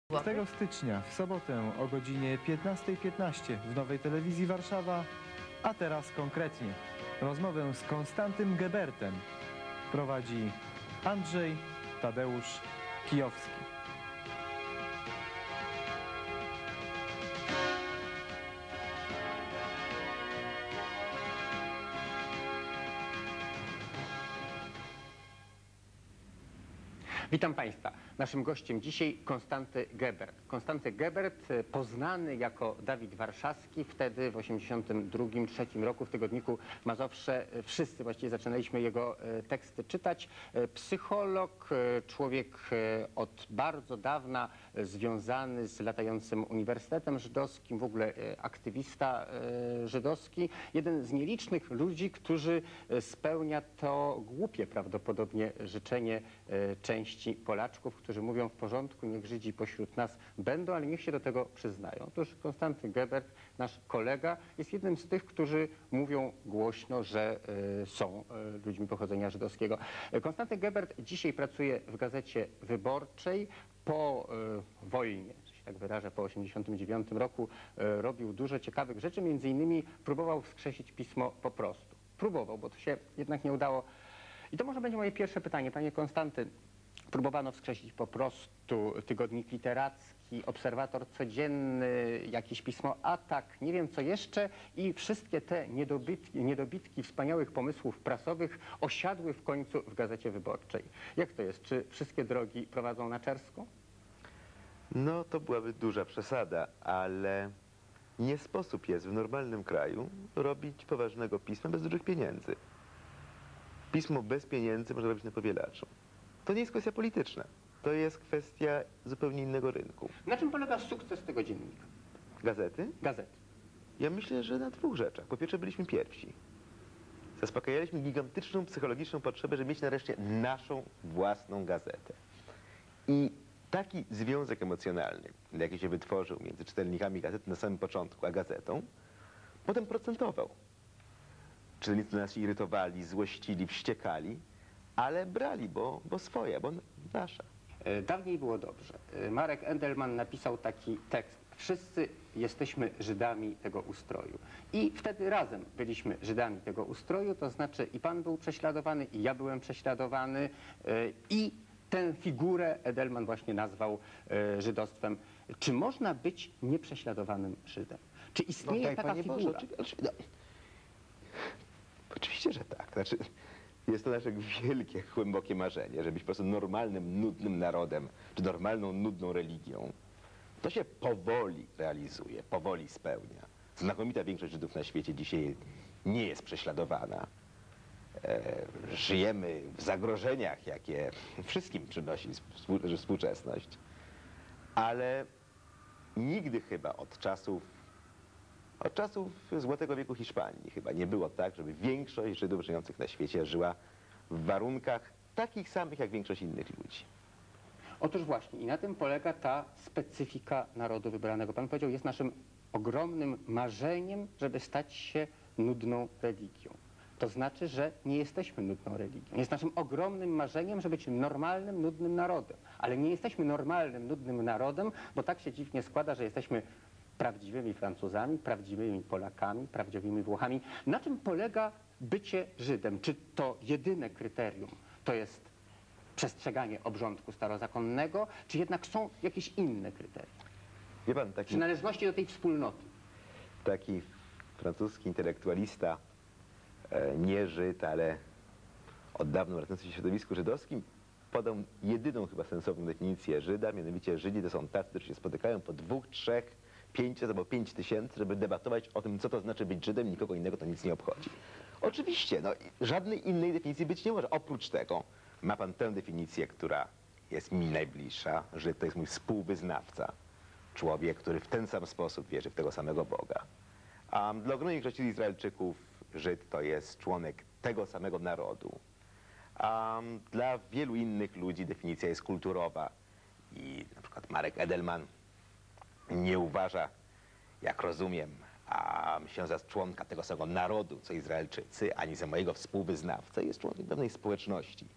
15 stycznia w sobotę o godzinie 15:15 w Nowej Telewizji Warszawa, a teraz konkretnie rozmowę z Konstantym Gebertem prowadzi Andrzej Tadeusz Kijowski. Witam Państwa. Naszym gościem dzisiaj Konstanty Gebert. Konstanty Gebert, poznany jako Dawid Warszawski, wtedy w 1982-1983 roku w tygodniku Mazowsze wszyscy właściwie zaczynaliśmy jego teksty czytać. Psycholog, człowiek od bardzo dawna związany z latającym Uniwersytetem Żydowskim, w ogóle aktywista żydowski. Jeden z nielicznych ludzi, którzy spełnia to głupie prawdopodobnie życzenie części Polaczków, którzy mówią: w porządku, niech Żydzi pośród nas będą, ale niech się do tego przyznają. Otóż Konstanty Gebert, nasz kolega, jest jednym z tych, którzy mówią głośno, że są ludźmi pochodzenia żydowskiego. Konstanty Gebert dzisiaj pracuje w Gazecie Wyborczej. Po wojnie, że się tak wyrażę, po 1989 roku robił dużo ciekawych rzeczy, między innymi próbował wskrzesić pismo Po prostu. Próbował, bo to się jednak nie udało. I to może będzie moje pierwsze pytanie. Panie Konstanty, próbowano wskrzesić Po prostu, tygodnik literacki, Obserwator Codzienny, jakieś pismo Atak, nie wiem co jeszcze, i wszystkie te niedobitki wspaniałych pomysłów prasowych osiadły w końcu w Gazecie Wyborczej. Jak to jest? Czy wszystkie drogi prowadzą na Czerską? No to byłaby duża przesada, ale nie sposób jest w normalnym kraju robić poważnego pisma bez dużych pieniędzy. Pismo bez pieniędzy można robić na powielaczu. To nie jest kwestia polityczna. To jest kwestia zupełnie innego rynku. Na czym polega sukces tego dziennika? Gazety? Gazety. Ja myślę, że na dwóch rzeczach. Po pierwsze, byliśmy pierwsi. Zaspokajaliśmy gigantyczną psychologiczną potrzebę, żeby mieć nareszcie naszą własną gazetę. I taki związek emocjonalny, jaki się wytworzył między czytelnikami gazety na samym początku, a gazetą, potem procentował. Czytelnicy nas się irytowali, złościli, wściekali, ale brali, bo swoja, bo nasza. Dawniej było dobrze. Marek Edelman napisał taki tekst: wszyscy jesteśmy Żydami tego ustroju. I wtedy razem byliśmy Żydami tego ustroju, to znaczy i pan był prześladowany, i ja byłem prześladowany, i tę figurę Edelman właśnie nazwał żydostwem. Czy można być nieprześladowanym Żydem? Czy istnieje taka figura? Oczywiście, że tak. Znaczy, jest to nasze wielkie, głębokie marzenie, żeby być po prostu normalnym, nudnym narodem, czy normalną, nudną religią. To się powoli realizuje, powoli spełnia. Znakomita większość Żydów na świecie dzisiaj nie jest prześladowana. Żyjemy w zagrożeniach, jakie wszystkim przynosi współczesność. Ale nigdy chyba od czasów Złotego wieku Hiszpanii chyba nie było tak, żeby większość Żydów żyjących na świecie żyła w warunkach takich samych jak większość innych ludzi. Otóż właśnie i na tym polega ta specyfika narodu wybranego. Pan powiedział, jest naszym ogromnym marzeniem, żeby stać się nudną religią. To znaczy, że nie jesteśmy nudną religią. Jest naszym ogromnym marzeniem, żeby być normalnym, nudnym narodem. Ale nie jesteśmy normalnym, nudnym narodem, bo tak się dziwnie składa, że jesteśmy prawdziwymi Francuzami, prawdziwymi Polakami, prawdziwymi Włochami. Na czym polega bycie Żydem? Czy to jedyne kryterium to jest przestrzeganie obrządku starozakonnego, czy jednak są jakieś inne kryteria? Wie pan, taki Przynależności do tej wspólnoty. Taki francuski intelektualista, nie Żyd, ale od dawna pracujący w środowisku żydowskim, podał jedyną chyba sensowną definicję Żyda, mianowicie Żydzi to są tacy, którzy się spotykają po 2, 3, 5 albo 5 tysięcy, żeby debatować o tym, co to znaczy być Żydem, nikogo innego to nic nie obchodzi. Oczywiście, no, żadnej innej definicji być nie może. Oprócz tego ma pan tę definicję, która jest mi najbliższa. Żyd to jest mój współwyznawca. Człowiek, który w ten sam sposób wierzy w tego samego Boga. A dla ogromnej większości Izraelczyków Żyd to jest członek tego samego narodu. A dla wielu innych ludzi definicja jest kulturowa. I na przykład Marek Edelman nie uważa, jak rozumiem, się za członka tego samego narodu, co Izraelczycy, ani za mojego współwyznawcę. Jest członkiem pewnej społeczności.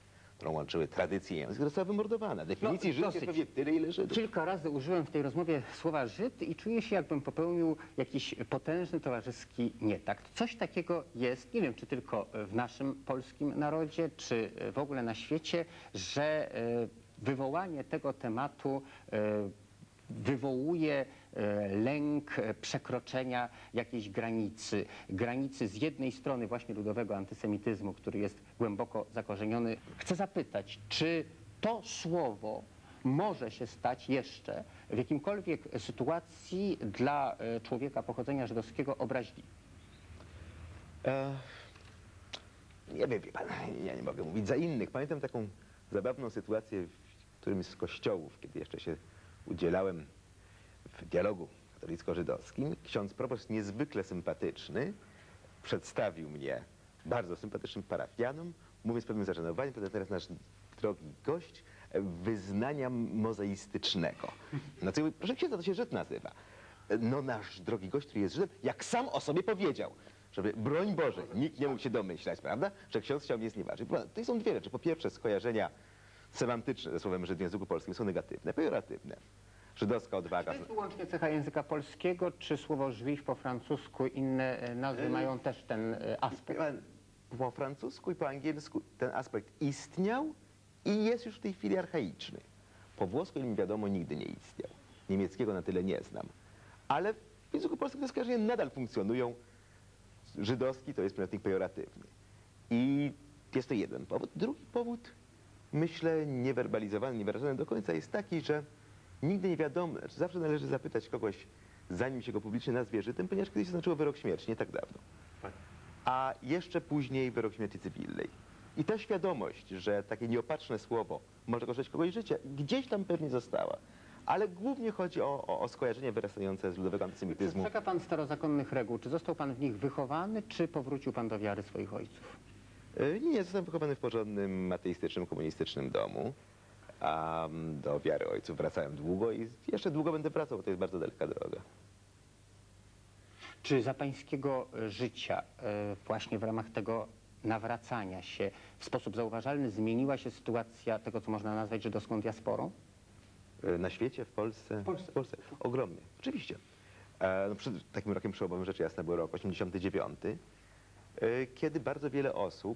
którą łączyły tradycje i język, została wymordowana. Definicji No, Żyd jest dosyć. prawie tyle, ile Żydów. Kilka razy użyłem w tej rozmowie słowa Żyd i czuję się, jakbym popełnił jakiś potężny towarzyski nietakt. Coś takiego jest, nie wiem, czy tylko w naszym polskim narodzie, czy w ogóle na świecie, że wywołanie tego tematu wywołuje lęk przekroczenia jakiejś granicy z jednej strony właśnie ludowego antysemityzmu, który jest głęboko zakorzeniony. Chcę zapytać, czy to słowo może się stać jeszcze w jakimkolwiek sytuacji dla człowieka pochodzenia żydowskiego obraźliwym? Nie wiem, wie pan, ja nie mogę mówić za innych. Pamiętam taką zabawną sytuację w którymś z kościołów, kiedy jeszcze się udzielałem w dialogu katolicko-żydowskim. Ksiądz proboszcz niezwykle sympatyczny przedstawił mnie bardzo sympatycznym parafianom, mówiąc z pewnym zażenowaniem, to teraz nasz drogi gość wyznania mozaistycznego. No co ja mówię, proszę księdza, to się Żyd nazywa. No nasz drogi gość, który jest Żydem, jak sam o sobie powiedział, żeby, broń Boże, nikt nie mógł się domyślać, prawda, że ksiądz chciał mnie znieważyć. To są dwie rzeczy. Po pierwsze, skojarzenia semantyczne ze słowem Żyd w języku polskim są negatywne, pejoratywne. Żydowska odwaga. To jest wyłącznie cecha języka polskiego, czy słowo juif po francusku, inne nazwy mają też ten aspekt? Po francusku i po angielsku ten aspekt istniał i jest już w tej chwili archaiczny. Po włosku, ile mi wiadomo, nigdy nie istniał. Niemieckiego na tyle nie znam. Ale w języku polskim te skojarzenia nadal funkcjonują. Żydowski to jest przymiotnik pejoratywny. I jest to jeden powód. Drugi powód, myślę, niewerbalizowany, niewyrażony do końca, jest taki, że nigdy nie wiadomo, znaczy zawsze należy zapytać kogoś, zanim się go publicznie nazwie Żydem, ponieważ kiedyś oznaczyło wyrok śmierci, nie tak dawno. A jeszcze później wyrok śmierci cywilnej. I ta świadomość, że takie nieopatrzne słowo może kosztować kogoś życia, gdzieś tam pewnie została. Ale głównie chodzi o skojarzenia wyrastające z ludowego antysemityzmu. Przestrzega pan starozakonnych reguł. Czy został pan w nich wychowany, czy powrócił pan do wiary swoich ojców? Nie, zostałem wychowany w porządnym, ateistycznym, komunistycznym domu. A do wiary ojców wracałem długo i jeszcze długo będę wracał, bo to jest bardzo daleka droga. Czy za pańskiego życia, właśnie w ramach tego nawracania się, w sposób zauważalny zmieniła się sytuacja tego, co można nazwać żydowską diasporą? Na świecie, w Polsce? W Polsce. Ogromnie, oczywiście. No, przed takim rokiem przełomowym, rzecz jasna, był rok 89, kiedy bardzo wiele osób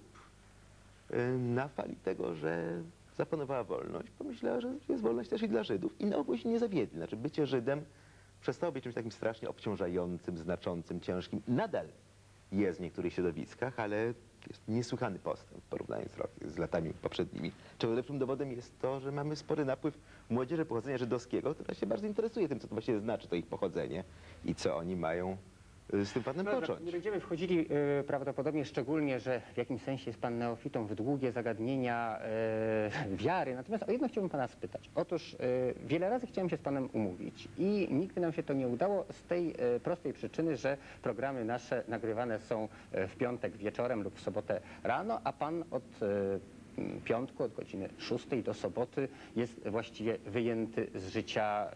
na fali tego, że zapanowała wolność, pomyślała, że jest wolność też i dla Żydów i na ogół się nie zawiedli. Znaczy bycie Żydem przestało być czymś takim strasznie obciążającym, znaczącym, ciężkim. Nadal jest w niektórych środowiskach, ale jest niesłychany postęp w porównaniu z latami poprzednimi. Czego lepszym dowodem jest to, że mamy spory napływ młodzieży pochodzenia żydowskiego, która się bardzo interesuje tym, co to właściwie znaczy, to ich pochodzenie i co oni mają z tym panem począć. Nie będziemy wchodzili prawdopodobnie szczególnie, że w jakimś sensie jest pan neofitą w długie zagadnienia wiary. Natomiast o jedno chciałbym pana spytać. Otóż wiele razy chciałem się z panem umówić i nigdy nam się to nie udało z tej prostej przyczyny, że programy nasze nagrywane są w piątek wieczorem lub w sobotę rano, a pan od piątku, od godziny 6 do soboty jest właściwie wyjęty z życia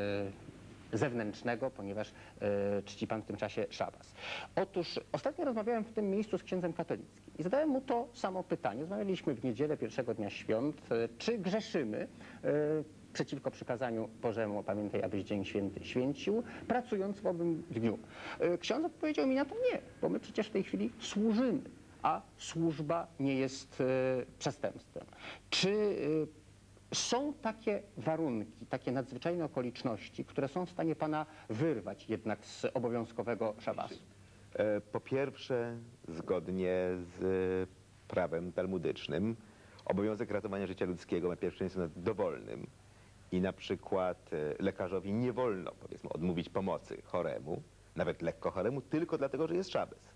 zewnętrznego, ponieważ czci pan w tym czasie szabas. Otóż ostatnio rozmawiałem w tym miejscu z księdzem katolickim i zadałem mu to samo pytanie. Rozmawialiśmy w niedzielę pierwszego dnia świąt, czy grzeszymy przeciwko przykazaniu Bożemu, pamiętaj, abyś dzień święty święcił, pracując w owym dniu. Ksiądz odpowiedział mi na to nie, bo my przecież w tej chwili służymy, a służba nie jest przestępstwem. Czy są takie warunki, takie nadzwyczajne okoliczności, które są w stanie pana wyrwać jednak z obowiązkowego szabasu? Po pierwsze, zgodnie z prawem talmudycznym, obowiązek ratowania życia ludzkiego ma pierwszeństwo nad dowolnym i na przykład lekarzowi nie wolno, powiedzmy, odmówić pomocy choremu, nawet lekko choremu, tylko dlatego, że jest szabes.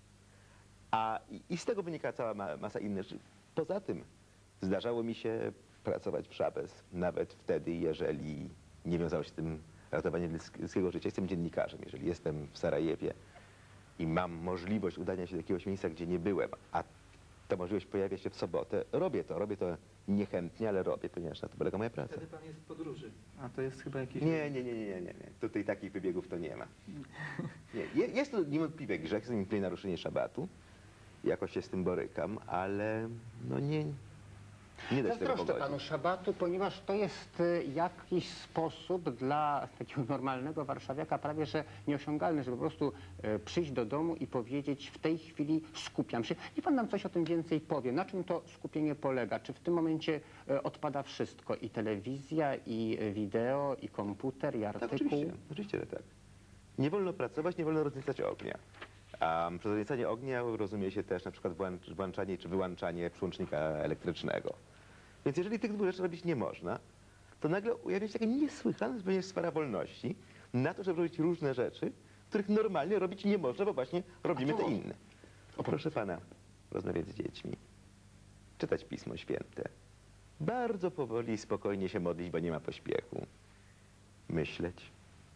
I z tego wynika cała masa innych rzeczy. Poza tym zdarzało mi się pracować w szabes, nawet wtedy, jeżeli nie wiązało się z tym ratowaniem ludzkiego życia. Jestem dziennikarzem. Jeżeli jestem w Sarajewie i mam możliwość udania się do jakiegoś miejsca, gdzie nie byłem, a ta możliwość pojawia się w sobotę, robię to niechętnie, ale robię, ponieważ na to polega moja praca. Wtedy pan jest w podróży. A to jest chyba jakiś... Nie. Tutaj takich wybiegów to nie ma. Nie. Jest to niewątpliwie grzech, jest to niewątpliwie naruszenie szabatu. Jakoś się z tym borykam, ale no Nie da się tego Zazdroszczę pogodzić. panu szabatu, ponieważ to jest jakiś sposób dla takiego normalnego warszawiaka prawie że nieosiągalny, żeby po prostu przyjść do domu i powiedzieć: w tej chwili skupiam się. Niech pan nam coś o tym więcej powie. Na czym to skupienie polega? Czy w tym momencie odpada wszystko? I telewizja, i wideo, i komputer, i Tak, artykuł? oczywiście, że tak. Nie wolno pracować, nie wolno rozniecać ognia. A przez rozniecanie ognia rozumie się też na przykład włączanie czy wyłączanie przyłącznika elektrycznego. Więc jeżeli tych dwóch rzeczy robić nie można, to nagle ujawnia się taka niesłychana zupełnie sfera wolności na to, żeby robić różne rzeczy, których normalnie robić nie można, bo właśnie robimy te inne. Proszę pana, rozmawiać z dziećmi, czytać Pismo Święte, bardzo powoli i spokojnie się modlić, bo nie ma pośpiechu, myśleć,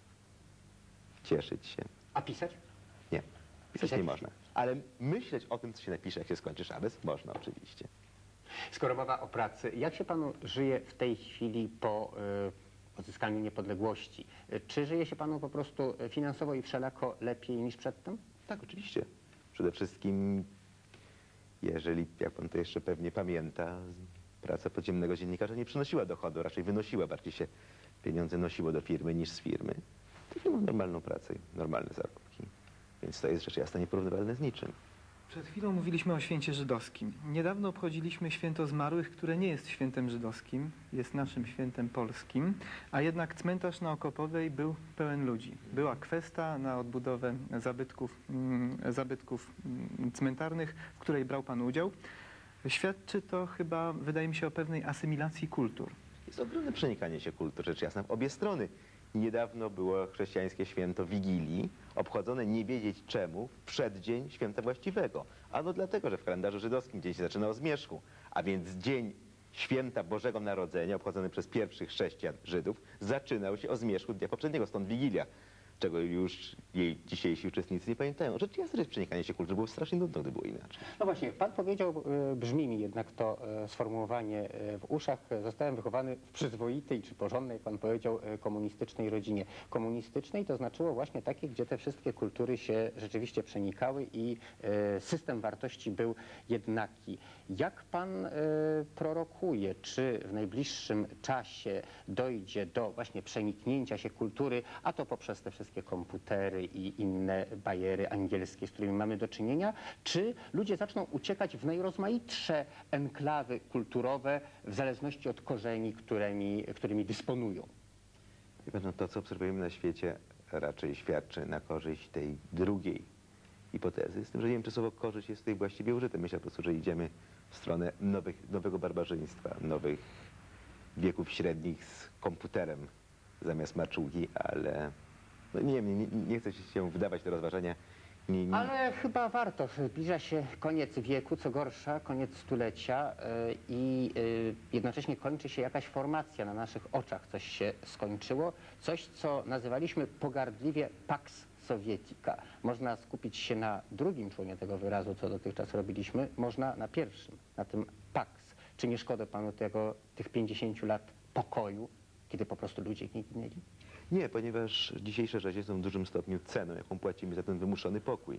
cieszyć się. A pisać? Nie, pisać Pisać? nie można. Ale myśleć o tym, co się napisze, jak się skończy szabes, można oczywiście. Skoro mowa o pracy, jak się panu żyje w tej chwili po odzyskaniu niepodległości? Czy żyje się panu po prostu finansowo i wszelako lepiej niż przedtem? Tak, oczywiście. Przede wszystkim, jeżeli, jak pan to jeszcze pewnie pamięta, praca podziemnego dziennikarza nie przynosiła dochodu, raczej wynosiła, bardziej się pieniądze nosiło do firmy niż z firmy. To nie ma normalną pracę, normalne zarobki. Więc to jest rzecz jasna nieporównywalne z niczym. Przed chwilą mówiliśmy o święcie żydowskim. Niedawno obchodziliśmy święto zmarłych, które nie jest świętem żydowskim, jest naszym świętem polskim, a jednak cmentarz na Okopowej był pełen ludzi. Była kwesta na odbudowę zabytków cmentarnych, w której brał pan udział. Świadczy to chyba, wydaje mi się, o pewnej asymilacji kultur. Jest ogromne przenikanie się kultur, rzecz jasna, w obie strony. Niedawno było chrześcijańskie święto Wigilii, obchodzone nie wiedzieć czemu w przeddzień święta właściwego. Ano dlatego, że w kalendarzu żydowskim dzień się zaczyna o zmierzchu, a więc dzień święta Bożego Narodzenia, obchodzony przez pierwszych chrześcijan Żydów, zaczynał się o zmierzchu dnia poprzedniego, stąd Wigilia, czego już jej dzisiejsi uczestnicy nie pamiętają. Rzecz jasna, że przenikanie się kultur było strasznie nudno, gdy było inaczej. No właśnie, pan powiedział, brzmi mi jednak to sformułowanie w uszach. Zostałem wychowany w przyzwoitej czy porządnej, pan powiedział, komunistycznej rodzinie. Komunistycznej to znaczyło właśnie takiej, gdzie te wszystkie kultury się rzeczywiście przenikały i system wartości był jednaki. Jak pan prorokuje, czy w najbliższym czasie dojdzie do właśnie przeniknięcia się kultury, a to poprzez te wszystkie komputery i inne bajery angielskie, z którymi mamy do czynienia, czy ludzie zaczną uciekać w najrozmaitsze enklawy kulturowe w zależności od korzeni, którymi dysponują? Wie pan, no to, co obserwujemy na świecie, raczej świadczy na korzyść tej drugiej hipotezy. Z tym, że nie wiem, czy słowo korzyść jest tutaj właściwie użyte. Myślę po prostu, że idziemy w stronę nowego barbarzyństwa, nowych wieków średnich z komputerem zamiast maczugi, ale no nie chcę się wdawać w te rozważania. Ale chyba warto. Zbliża się koniec wieku, co gorsza, koniec stulecia i jednocześnie kończy się jakaś formacja na naszych oczach. Coś się skończyło, coś, co nazywaliśmy pogardliwie Pax Sovietica. Można skupić się na drugim członie tego wyrazu, co dotychczas robiliśmy, można na pierwszym, na tym Pax. Czy nie szkoda panu tych 50 lat pokoju, kiedy po prostu ludzie nie ginęli? Nie, ponieważ dzisiejsze rzeczy są w dużym stopniu ceną, jaką płacimy za ten wymuszony pokój.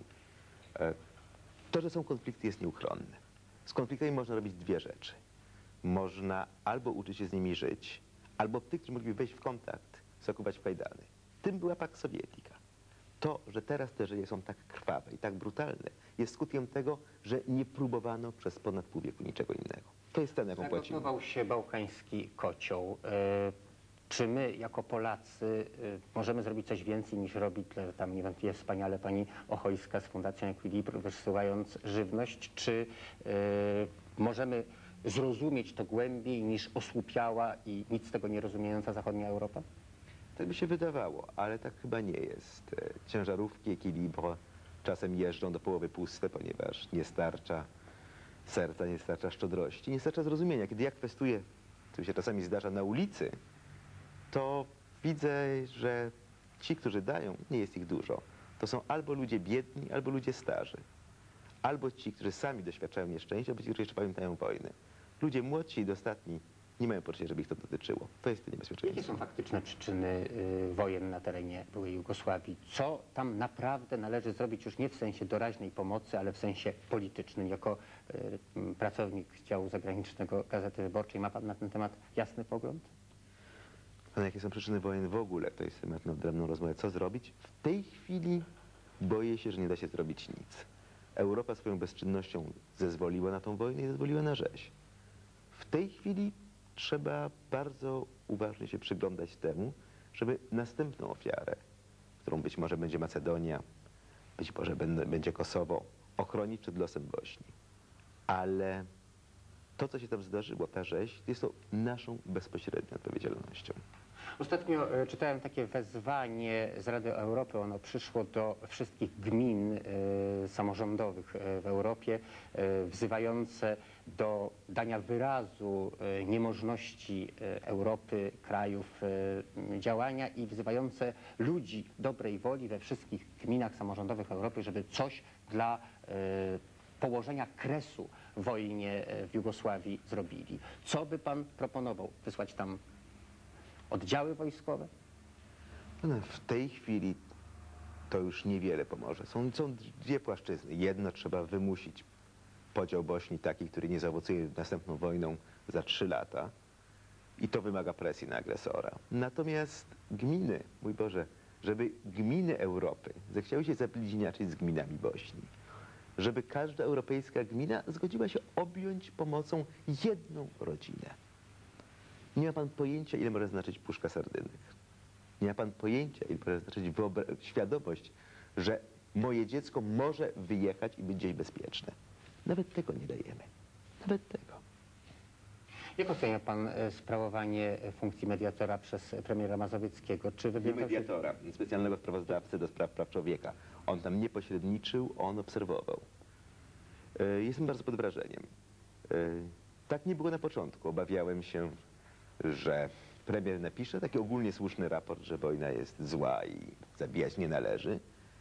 To, że są konflikty, jest nieuchronne. Z konfliktami można robić dwie rzeczy. Można albo uczyć się z nimi żyć, albo tych, którzy mogliby wejść w kontakt, zakuwać w kajdany. Tym była Pax Sovietica. To, że teraz te życie są tak krwawe i tak brutalne, jest skutkiem tego, że nie próbowano przez ponad pół wieku niczego innego. To jest cena, jaką płacimy. Zagotował się bałkański kocioł. Czy my, jako Polacy, możemy zrobić coś więcej niż robi tam niewątpliwie wspaniale pani Ochojska z Fundacją Equilibr, wysyłając żywność? Czy możemy zrozumieć to głębiej niż osłupiała i nic z tego nie rozumiejąca zachodnia Europa? Tak by się wydawało, ale tak chyba nie jest. Ciężarówki Equilibr czasem jeżdżą do połowy puste, ponieważ nie starcza serca, nie starcza szczodrości, nie starcza zrozumienia. Kiedy ja kwestuję, co się czasami zdarza na ulicy, to widzę, że ci, którzy dają, nie jest ich dużo. To są albo ludzie biedni, albo ludzie starzy. Albo ci, którzy sami doświadczają nieszczęścia, albo ci, którzy jeszcze pamiętają wojnę. Ludzie młodsi i dostatni nie mają poczucia, żeby ich to dotyczyło. To jest to Jakie niebezpieczeństwo. są faktyczne przyczyny wojen na terenie byłej Jugosławii? Co tam naprawdę należy zrobić już nie w sensie doraźnej pomocy, ale w sensie politycznym? Jako pracownik działu zagranicznego Gazety Wyborczej ma pan na ten temat jasny pogląd? A jakie są przyczyny wojen w ogóle? To jest temat na odrębną rozmowę. Co zrobić? W tej chwili boję się, że nie da się zrobić nic. Europa swoją bezczynnością zezwoliła na tą wojnę i zezwoliła na rzeź. W tej chwili trzeba bardzo uważnie się przyglądać temu, żeby następną ofiarę, którą być może będzie Macedonia, być może będzie Kosowo, ochronić przed losem Bośni. Ale to, co się tam zdarzyło, ta rzeź, jest to naszą bezpośrednią odpowiedzialnością. Ostatnio czytałem takie wezwanie z Rady Europy. Ono przyszło do wszystkich gmin samorządowych w Europie, wzywające do dania wyrazu niemożności Europy, krajów działania i wzywające ludzi dobrej woli we wszystkich gminach samorządowych Europy, żeby coś dla położenia kresu wojnie w Jugosławii zrobili. Co by pan proponował? Wysłać tam oddziały wojskowe? No, w tej chwili to już niewiele pomoże. Są dwie płaszczyzny. Jedno, trzeba wymusić podział Bośni taki, który nie zaowocuje następną wojną za 3 lata. I to wymaga presji na agresora. Natomiast gminy, mój Boże, żeby gminy Europy zechciały się zabliźniaczyć z gminami Bośni, żeby każda europejska gmina zgodziła się objąć pomocą jedną rodzinę. Nie ma pan pojęcia, ile może znaczyć puszka sardynek. Nie ma pan pojęcia, ile może znaczyć świadomość, że moje dziecko może wyjechać i być gdzieś bezpieczne. Nawet tego nie dajemy. Nawet tego. Jak ocenia pan sprawowanie funkcji mediatora przez premiera Mazowieckiego? Czy Nie wywiązał się... mediatora, specjalnego sprawozdawcy do spraw praw człowieka. On tam nie pośredniczył, on obserwował. Jestem bardzo pod wrażeniem. Tak nie było na początku. Obawiałem się, że premier napisze taki ogólnie słuszny raport, że wojna jest zła i zabijać nie należy.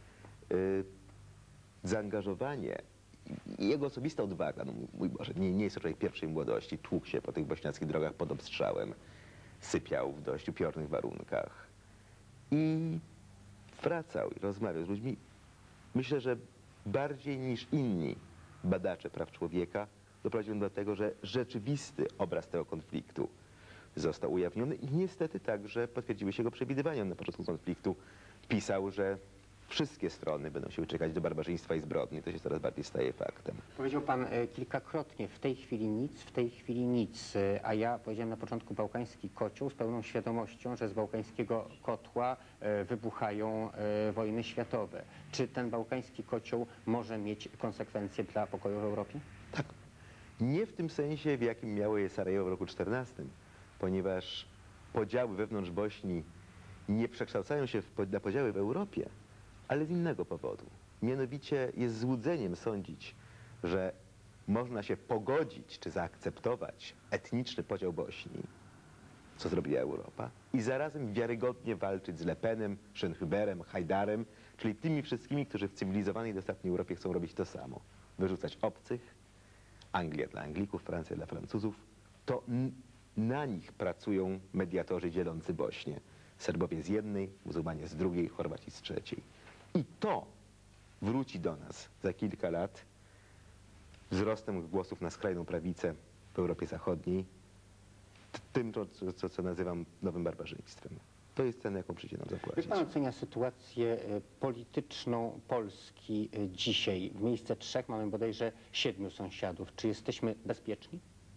Zaangażowanie i jego osobista odwaga, no mój Boże, nie jest to człowiek pierwszej młodości, tłukł się po tych bośniackich drogach pod obstrzałem, sypiał w dość upiornych warunkach i wracał i rozmawiał z ludźmi. Myślę, że bardziej niż inni badacze praw człowieka doprowadził do tego, że rzeczywisty obraz tego konfliktu został ujawniony i niestety także potwierdziły się jego przewidywania. Na początku konfliktu pisał, że wszystkie strony będą się uciekać do barbarzyństwa i zbrodni. To się coraz bardziej staje faktem. Powiedział pan kilkakrotnie, w tej chwili nic, w tej chwili nic. A ja powiedziałem na początku bałkański kocioł z pełną świadomością, że z bałkańskiego kotła wybuchają wojny światowe. Czy ten bałkański kocioł może mieć konsekwencje dla pokoju w Europie? Tak. Nie w tym sensie, w jakim miało je Sarajewo w roku 14, ponieważ podziały wewnątrz Bośni nie przekształcają się na podziały w Europie, ale z innego powodu. Mianowicie jest złudzeniem sądzić, że można się pogodzić czy zaakceptować etniczny podział Bośni, co zrobiła Europa, i zarazem wiarygodnie walczyć z Le Penem, Schönhuberem, Hajdarem, czyli tymi wszystkimi, którzy w cywilizowanej dostatniej Europie chcą robić to samo. Wyrzucać obcych, Anglia dla Anglików, Francja dla Francuzów. To na nich pracują mediatorzy dzielący Bośnię. Serbowie z jednej, muzułmanie z drugiej, Chorwaci z trzeciej. I to wróci do nas za kilka lat wzrostem głosów na skrajną prawicę w Europie Zachodniej, tym, co nazywam nowym barbarzyństwem. To jest cena, jaką przyjdzie nam zapłacić. Jak pan ocenia sytuację polityczną Polski dzisiaj? W miejsce 3 mamy bodajże 7 sąsiadów. Czy jesteśmy bezpieczni?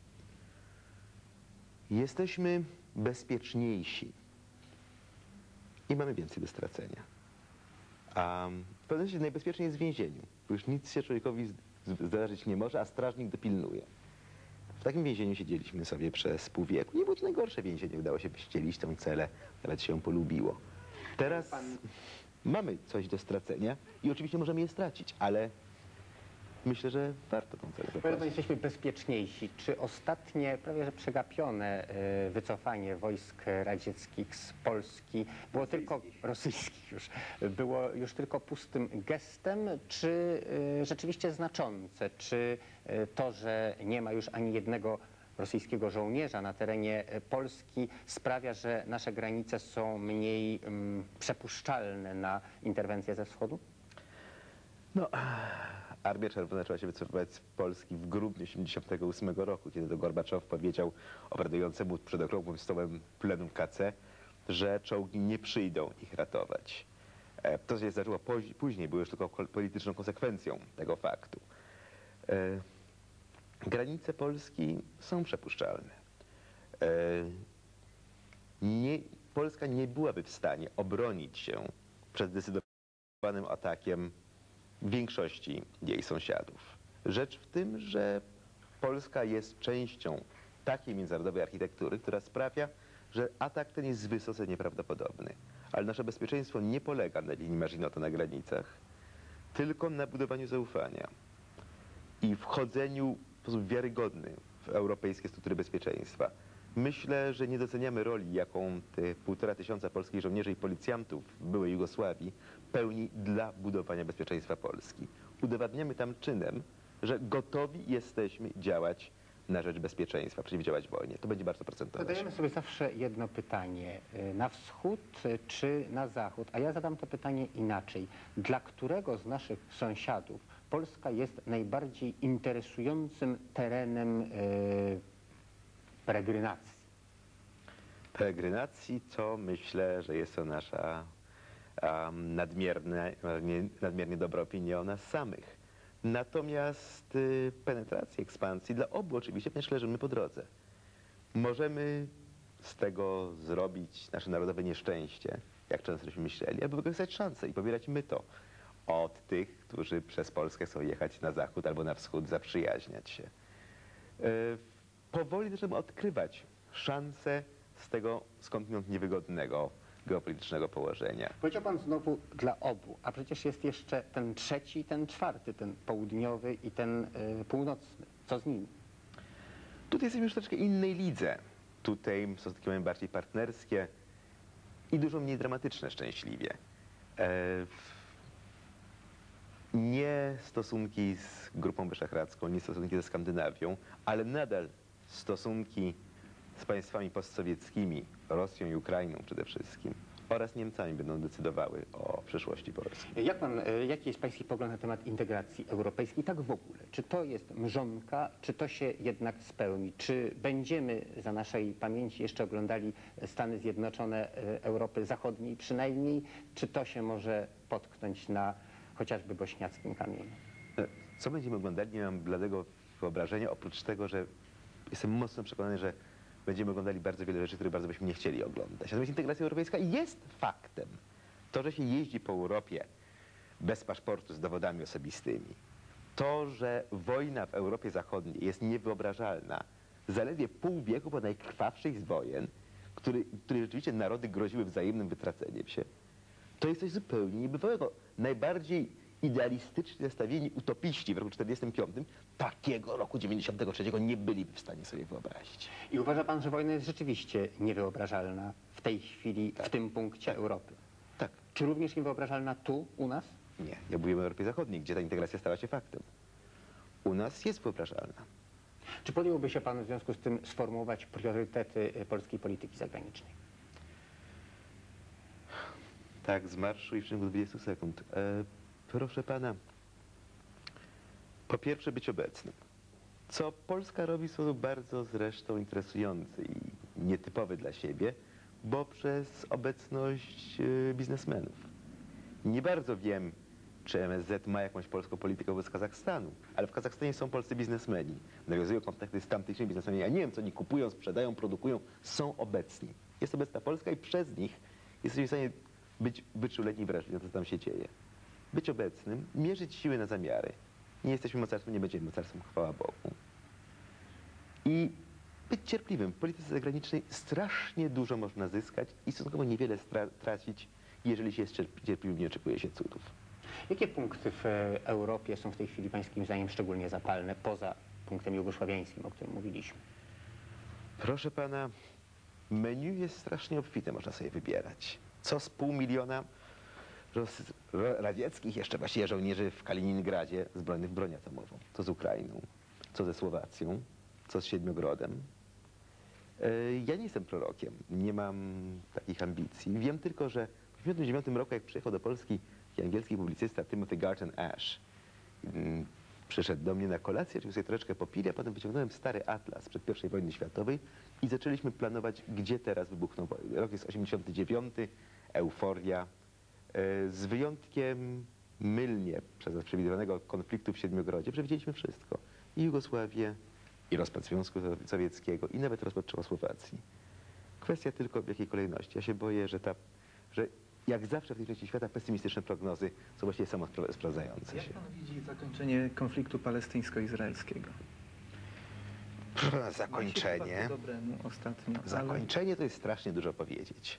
Jesteśmy bezpieczniejsi i mamy więcej do stracenia. A w pewnym sensie najbezpieczniej jest w więzieniu, bo już nic się człowiekowi zdarzyć nie może, a strażnik dopilnuje. W takim więzieniu siedzieliśmy sobie przez pół wieku. Nie było to najgorsze więzienie, udało się wyścielić tę celę, nawet się ją polubiło. Teraz mamy coś do stracenia i oczywiście możemy je stracić, ale myślę, że warto tą cenę zapłacić. Jesteśmy bezpieczniejsi. Czy ostatnie, prawie że przegapione wycofanie wojsk radzieckich z Polski było tylko rosyjskich już, było już tylko pustym gestem, czy rzeczywiście znaczące? Czy to, że nie ma już ani jednego rosyjskiego żołnierza na terenie Polski sprawia, że nasze granice są mniej przepuszczalne na interwencję ze wschodu? No, Armia Czerwona zaczęła się wycofywać z Polski w grudniu 1988 roku, kiedy to Gorbaczow powiedział obradującemu przed okrągłym stołem plenum KC, że czołgi nie przyjdą ich ratować. To, co się zdarzyło później, było już tylko polityczną konsekwencją tego faktu. Granice Polski są przepuszczalne. Polska nie byłaby w stanie obronić się przed zdecydowanym atakiem większości jej sąsiadów. Rzecz w tym, że Polska jest częścią takiej międzynarodowej architektury, która sprawia, że atak ten jest wysoce nieprawdopodobny. Ale nasze bezpieczeństwo nie polega na linii Maginota na granicach, tylko na budowaniu zaufania i wchodzeniu w sposób wiarygodny w europejskie struktury bezpieczeństwa. Myślę, że nie doceniamy roli, jaką te 1500 polskich żołnierzy i policjantów w byłej Jugosławii pełni dla budowania bezpieczeństwa Polski. Udowadniamy tam czynem, że gotowi jesteśmy działać na rzecz bezpieczeństwa, przeciwdziałać wojnie. To będzie bardzo procentowe. Zadajemy sobie zawsze jedno pytanie. Na wschód czy na zachód? A ja zadam to pytanie inaczej. Dla którego z naszych sąsiadów Polska jest najbardziej interesującym terenem peregrinacji? Peregrinacji to myślę, że jest to nasza nadmiernie dobra opinia o nas samych. Natomiast penetracji, ekspansji dla obu oczywiście też leżymy po drodze. Możemy z tego zrobić nasze narodowe nieszczęście, jak często żeśmy myśleli, albo wykorzystać szansę i pobierać myto od tych, którzy przez Polskę chcą jechać na zachód albo na wschód, zaprzyjaźniać się. Powoli zaczynamy odkrywać szanse z tego skądinąd niewygodnego geopolitycznego położenia. Powiedział pan znowu dla obu, a przecież jest jeszcze ten trzeci i ten czwarty, ten południowy i ten północny. Co z nimi? Tutaj jesteśmy już w troszeczkę innej lidze. Tutaj stosunki mamy bardziej partnerskie i dużo mniej dramatyczne szczęśliwie. Nie stosunki z Grupą Wyszehradzką, nie stosunki ze Skandynawią, ale nadal stosunki z państwami postsowieckimi, Rosją i Ukrainą przede wszystkim, oraz Niemcami będą decydowały o przyszłości Polski. Jaki jest pański pogląd na temat integracji europejskiej, tak w ogóle? Czy to jest mrzonka, czy to się jednak spełni? Czy będziemy za naszej pamięci jeszcze oglądali Stany Zjednoczone Europy Zachodniej przynajmniej, czy to się może potknąć na chociażby bośniackim kamieniu? Co będziemy oglądali, nie mam bladego wyobrażenia, oprócz tego, że jestem mocno przekonany, że będziemy oglądali bardzo wiele rzeczy, które bardzo byśmy nie chcieli oglądać. Natomiast integracja europejska jest faktem. To, że się jeździ po Europie bez paszportu, z dowodami osobistymi, to, że wojna w Europie Zachodniej jest niewyobrażalna, zaledwie pół wieku po najkrwawszej z wojen, której rzeczywiście narody groziły wzajemnym wytraceniem się, to jest coś zupełnie niebywałego. Najbardziej idealistycznie nastawieni utopiści w roku 1945 takiego roku 1993 nie byliby w stanie sobie wyobrazić. I uważa pan, że wojna jest rzeczywiście niewyobrażalna w tej chwili, w tym punkcie Europy? Tak. Czy również niewyobrażalna tu, u nas? Nie. Ja mówię o Europie Zachodniej, gdzie ta integracja stała się faktem. U nas jest wyobrażalna. Czy podjąłby się pan w związku z tym sformułować priorytety polskiej polityki zagranicznej? Tak, z marszu i w ciągu 20 sekund. Proszę pana, po pierwsze być obecnym, co Polska robi w sposób bardzo zresztą interesujący i nietypowy dla siebie, bo przez obecność biznesmenów. Nie bardzo wiem, czy MSZ ma jakąś polską politykę wobec Kazachstanu, ale w Kazachstanie są polscy biznesmeni, nawiązują kontakty z tamtejszymi biznesmenami. Ja nie wiem, co oni kupują, sprzedają, produkują, są obecni. Jest obecna Polska i przez nich jesteśmy w stanie być wyczuleni i wrażliwi na to, co tam się dzieje. Być obecnym, mierzyć siły na zamiary. Nie jesteśmy mocarstwem, nie będziemy mocarstwem, chwała Bogu. I być cierpliwym. W polityce zagranicznej strasznie dużo można zyskać i stosunkowo niewiele tracić, jeżeli się jest cierpliwym, nie oczekuje się cudów. Jakie punkty w Europie są w tej chwili pańskim zdaniem szczególnie zapalne, poza punktem jugosławiańskim, o którym mówiliśmy? Proszę pana, menu jest strasznie obfite, można sobie wybierać. Co z 500 000 radzieckich jeszcze właściwie żołnierzy w Kaliningradzie zbrojnych w broń atomową. Co z Ukrainą, co ze Słowacją, co z Siedmiogrodem. Ja nie jestem prorokiem, nie mam takich ambicji. Wiem tylko, że w 1959 roku, jak przyjechał do Polski angielski publicysta Timothy Garton Ash, przyszedł do mnie na kolację, żeby sobie troszeczkę popili, a potem wyciągnąłem stary atlas przed I wojny światowej i zaczęliśmy planować, gdzie teraz wybuchną wojny. Rok jest 89, euforia, z wyjątkiem mylnie przez nas przewidywanego konfliktu w Siedmiogrodzie przewidzieliśmy wszystko. I Jugosławię, i rozpad Związku Sowieckiego, i nawet rozpad Czechosłowacji. Kwestia tylko w jakiej kolejności. Ja się boję, że jak zawsze w tej części świata pesymistyczne prognozy są właściwie samo sprawdzające Jak się. pan widzi zakończenie konfliktu palestyńsko-izraelskiego? Proszę pana, zakończenie. Dobremu ostatnio. Zakończenie to jest strasznie dużo powiedzieć.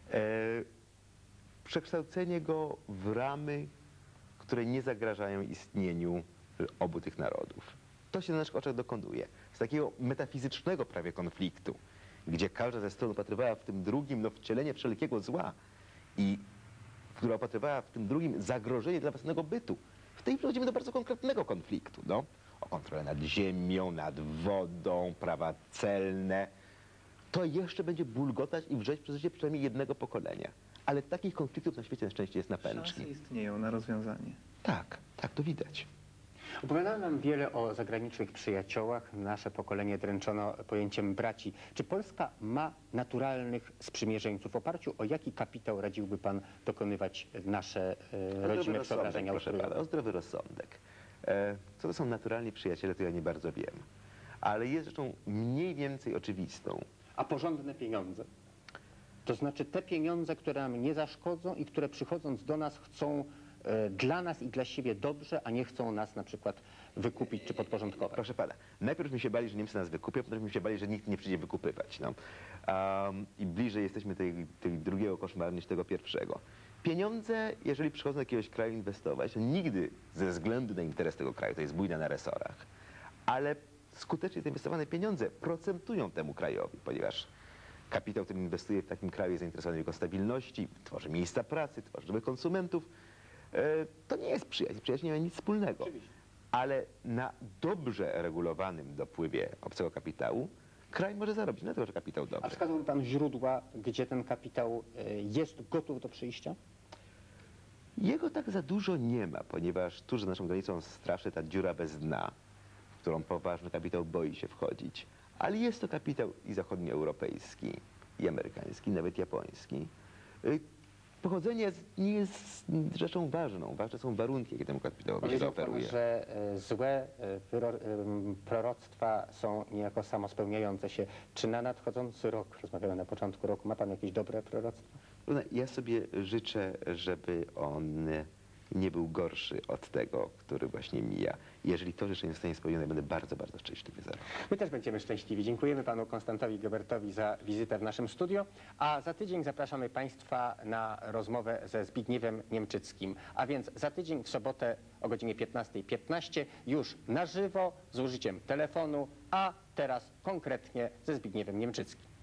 Przekształcenie go w ramy, które nie zagrażają istnieniu obu tych narodów. To się na naszych oczach dokonuje. Z takiego metafizycznego prawie konfliktu, gdzie każda ze stron upatrywała w tym drugim wcielenie wszelkiego zła i która upatrywała w tym drugim zagrożenie dla własnego bytu. W tej chwili przechodzimy do bardzo konkretnego konfliktu. O kontrolę nad ziemią, nad wodą, prawa celne. To jeszcze będzie bulgotać i wrzeć przez życie przynajmniej jednego pokolenia. Ale takich konfliktów na świecie na szczęście jest na pęczki. Szanse istnieją na rozwiązanie. Tak, to widać. Opowiadano nam wiele o zagranicznych przyjaciołach. Nasze pokolenie dręczono pojęciem braci. Czy Polska ma naturalnych sprzymierzeńców? W oparciu o jaki kapitał radziłby pan dokonywać nasze rodzime przeobrażenia? Proszę pana, o zdrowy rozsądek. Co to są naturalni przyjaciele, to ja nie bardzo wiem. Ale jest rzeczą mniej więcej oczywistą. A porządne pieniądze? To znaczy te pieniądze, które nam nie zaszkodzą i które przychodząc do nas chcą dla nas i dla siebie dobrze, a nie chcą nas na przykład wykupić czy podporządkować. Proszę pana, najpierw mi się bali, że Niemcy nas wykupią, potem mi się bali, że nikt nie przyjdzie wykupywać. I bliżej jesteśmy tego drugiego koszmaru niż tego pierwszego. Pieniądze, jeżeli przychodzą do jakiegoś kraju inwestować, to nigdy ze względu na interes tego kraju, to jest bójna na resorach, ale skutecznie zainwestowane pieniądze procentują temu krajowi, ponieważ kapitał, który inwestuje w takim kraju, jest zainteresowany w jego stabilności, tworzy miejsca pracy, tworzy nowych konsumentów. To nie jest przyjaźń. Przyjaźń nie ma nic wspólnego. Oczywiście. Ale na dobrze regulowanym dopływie obcego kapitału kraj może zarobić na to, że kapitał A dobry. wskazałby pan źródła, gdzie ten kapitał jest gotów do przyjścia? Jego tak za dużo nie ma, ponieważ tuż za naszą granicą straszy ta dziura bez dna, w którą poważny kapitał boi się wchodzić. Ale jest to kapitał i zachodnioeuropejski, i amerykański, nawet japoński. Pochodzenie nie jest rzeczą ważną. Ważne są warunki, jakie temu kapitałowi się Powiedział pan, zaoferuje. że złe proroctwa są niejako samospełniające się. Czy na nadchodzący rok, rozmawiamy na początku roku, ma pan jakieś dobre proroctwa? Ja sobie życzę, żeby on nie był gorszy od tego, który właśnie mija. Jeżeli to życzenie zostanie spełnione, będę bardzo, bardzo szczęśliwy za rok. My też będziemy szczęśliwi. Dziękujemy panu Konstantowi Gebertowi za wizytę w naszym studio, a za tydzień zapraszamy państwa na rozmowę ze Zbigniewem Niemczyckim. A więc za tydzień w sobotę o godzinie 15:15 już na żywo z użyciem telefonu, a teraz konkretnie ze Zbigniewem Niemczyckim.